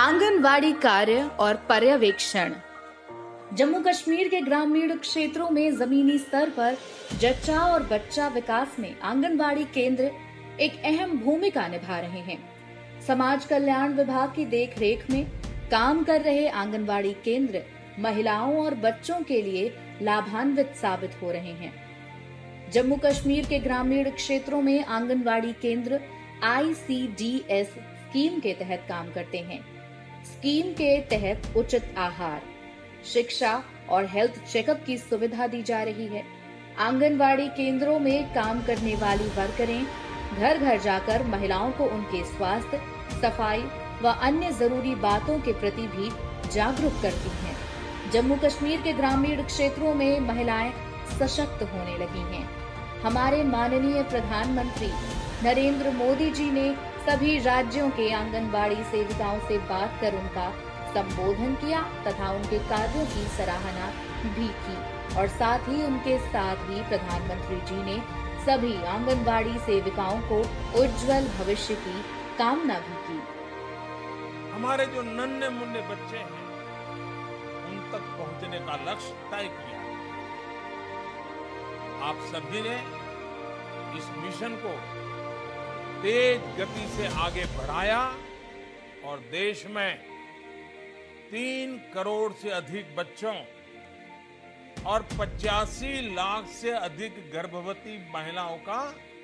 आंगनवाड़ी कार्य और पर्यवेक्षण। जम्मू कश्मीर के ग्रामीण क्षेत्रों में जमीनी स्तर पर जच्चा और बच्चा विकास में आंगनवाड़ी केंद्र एक अहम भूमिका निभा रहे हैं। समाज कल्याण विभाग की देखरेख में काम कर रहे आंगनवाड़ी केंद्र महिलाओं और बच्चों के लिए लाभान्वित साबित हो रहे हैं। जम्मू कश्मीर के ग्रामीण क्षेत्रों में आंगनवाड़ी केंद्र ICDS स्कीम के तहत काम करते हैं। स्कीम के तहत उचित आहार, शिक्षा और हेल्थ चेकअप की सुविधा दी जा रही है। आंगनवाड़ी केंद्रों में काम करने वाली वर्करें घर घर जाकर महिलाओं को उनके स्वास्थ्य, सफाई व अन्य जरूरी बातों के प्रति भी जागरूक करती हैं। जम्मू कश्मीर के ग्रामीण क्षेत्रों में महिलाएं सशक्त होने लगी हैं। हमारे माननीय प्रधानमंत्री नरेंद्र मोदी जी ने सभी राज्यों के आंगनबाड़ी सेविकाओं से बात कर उनका संबोधन किया तथा उनके कार्यों की सराहना भी की और साथ ही उनके साथ ही प्रधानमंत्री जी ने सभी आंगनबाड़ी सेविकाओं को उज्जवल भविष्य की कामना भी की। हमारे जो नन्हे मुन्ने बच्चे हैं उन तक पहुंचने का लक्ष्य तय किया। आप सभी ने इस मिशन को तेज गति से आगे बढ़ाया और देश में 3 करोड़ से अधिक बच्चों और 85 लाख से अधिक गर्भवती महिलाओं का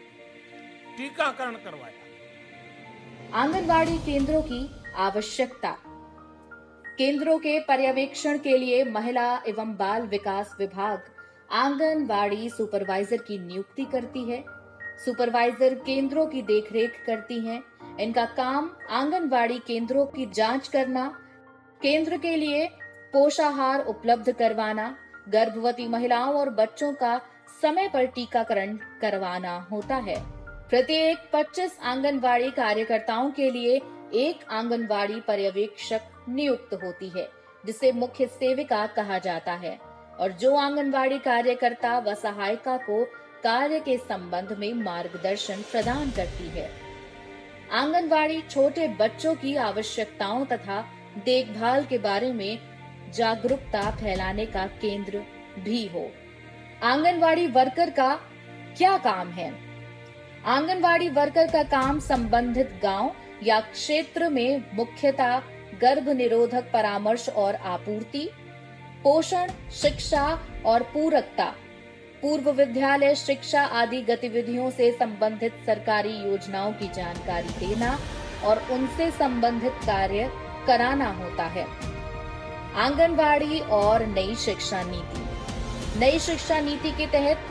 टीकाकरण करवाया। आंगनवाड़ी केंद्रों की आवश्यकता। केंद्रों के पर्यवेक्षण के लिए महिला एवं बाल विकास विभाग आंगनवाड़ी सुपरवाइजर की नियुक्ति करती है। सुपरवाइजर केंद्रों की देखरेख करती हैं। इनका काम आंगनवाड़ी केंद्रों की जांच करना, केंद्र के लिए पोषाहार उपलब्ध करवाना, गर्भवती महिलाओं और बच्चों का समय पर टीकाकरण करवाना होता है। प्रत्येक 25 आंगनवाड़ी कार्यकर्ताओं के लिए एक आंगनवाड़ी पर्यवेक्षक नियुक्त होती है, जिसे मुख्य सेविका कहा जाता है और जो आंगनवाड़ी कार्यकर्ता व सहायिका को कार्य के संबंध में मार्गदर्शन प्रदान करती है। आंगनवाड़ी छोटे बच्चों की आवश्यकताओं तथा देखभाल के बारे में जागरूकता फैलाने का केंद्र भी हो। आंगनवाड़ी वर्कर का क्या काम है? आंगनवाड़ी वर्कर का काम संबंधित गांव या क्षेत्र में मुख्यतः गर्भ निरोधक परामर्श और आपूर्ति, पोषण, शिक्षा और पूरकता, पूर्व विद्यालय शिक्षा आदि गतिविधियों से संबंधित सरकारी योजनाओं की जानकारी देना और उनसे संबंधित कार्य कराना होता है। आंगनवाड़ी और नई शिक्षा नीति। नई शिक्षा नीति के तहत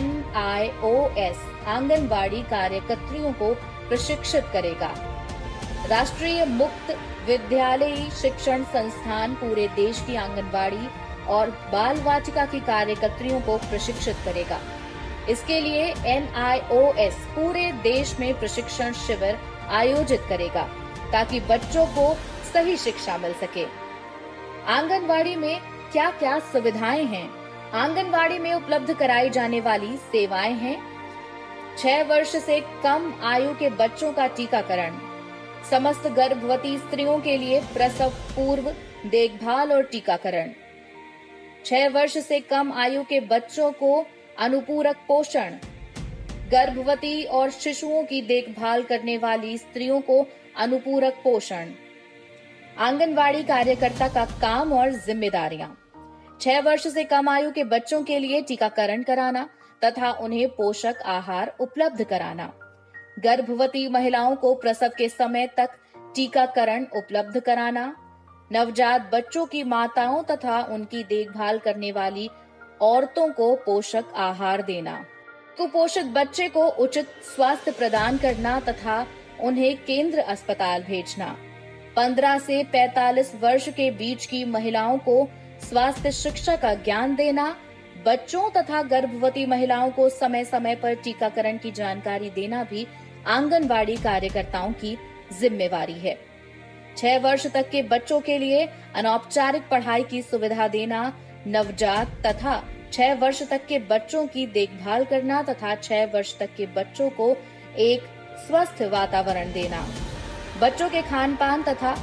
NIOS आंगनवाड़ी कार्यकर्त्रियों को प्रशिक्षित करेगा। राष्ट्रीय मुक्त विद्यालयी शिक्षण संस्थान पूरे देश की आंगनवाड़ी और बाल वाटिका की कार्यकर्त्रियों को प्रशिक्षित करेगा। इसके लिए NIOS पूरे देश में प्रशिक्षण शिविर आयोजित करेगा ताकि बच्चों को सही शिक्षा मिल सके। आंगनवाड़ी में क्या क्या सुविधाएं हैं? आंगनवाड़ी में उपलब्ध कराई जाने वाली सेवाएं हैं 6 वर्ष से कम आयु के बच्चों का टीकाकरण, समस्त गर्भवती स्त्रियों के लिए प्रसव पूर्व देखभाल और टीकाकरण, 6 वर्ष से कम आयु के बच्चों को अनुपूरक पोषण, गर्भवती और शिशुओं की देखभाल करने वाली स्त्रियों को अनुपूरक पोषण। आंगनवाड़ी कार्यकर्ता का काम और जिम्मेदारियां। 6 वर्ष से कम आयु के बच्चों के लिए टीकाकरण कराना तथा उन्हें पोषक आहार उपलब्ध कराना, गर्भवती महिलाओं को प्रसव के समय तक टीकाकरण उपलब्ध कराना, नवजात बच्चों की माताओं तथा उनकी देखभाल करने वाली औरतों को पोषक आहार देना, कुपोषित बच्चे को उचित स्वास्थ्य प्रदान करना तथा उन्हें केंद्र अस्पताल भेजना, 15 से 45 वर्ष के बीच की महिलाओं को स्वास्थ्य शिक्षा का ज्ञान देना, बच्चों तथा गर्भवती महिलाओं को समय समय पर टीकाकरण की जानकारी देना भी आंगनवाड़ी कार्यकर्ताओं की जिम्मेवारी है। 6 वर्ष तक के बच्चों के लिए अनौपचारिक पढ़ाई की सुविधा देना, नवजात तथा 6 वर्ष तक के बच्चों की देखभाल करना तथा 6 वर्ष तक के बच्चों को एक स्वस्थ वातावरण देना, बच्चों के खान पान तथा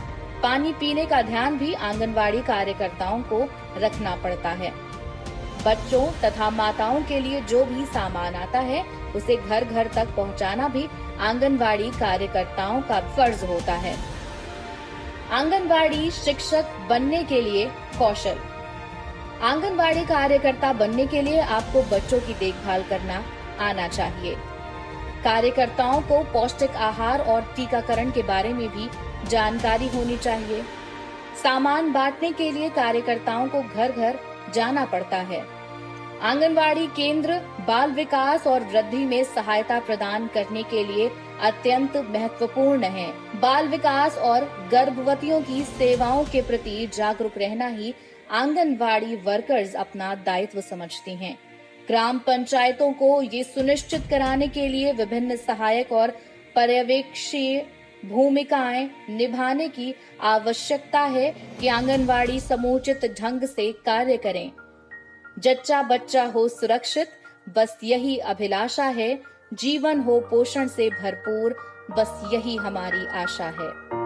पानी पीने का ध्यान भी आंगनवाड़ी कार्यकर्ताओं को रखना पड़ता है। बच्चों तथा माताओं के लिए जो भी सामान आता है उसे घर घर तक पहुंचाना भी आंगनवाड़ी कार्यकर्ताओं का फर्ज होता है। आंगनवाड़ी शिक्षक बनने के लिए कौशल। आंगनवाड़ी कार्यकर्ता बनने के लिए आपको बच्चों की देखभाल करना आना चाहिए। कार्यकर्ताओं को पौष्टिक आहार और टीकाकरण के बारे में भी जानकारी होनी चाहिए। सामान बांटने के लिए कार्यकर्ताओं को घर घर जाना पड़ता है। आंगनवाड़ी केंद्र बाल विकास और वृद्धि में सहायता प्रदान करने के लिए अत्यंत महत्वपूर्ण है। बाल विकास और गर्भवतियों की सेवाओं के प्रति जागरूक रहना ही आंगनवाड़ी वर्कर्स अपना दायित्व समझती हैं। ग्राम पंचायतों को ये सुनिश्चित कराने के लिए विभिन्न सहायक और पर्यवेक्षीय भूमिकाएं निभाने की आवश्यकता है कि आंगनवाड़ी समुचित ढंग से कार्य करें। जच्चा बच्चा हो सुरक्षित, बस यही अभिलाषा है। जीवन हो पोषण से भरपूर, बस यही हमारी आशा है।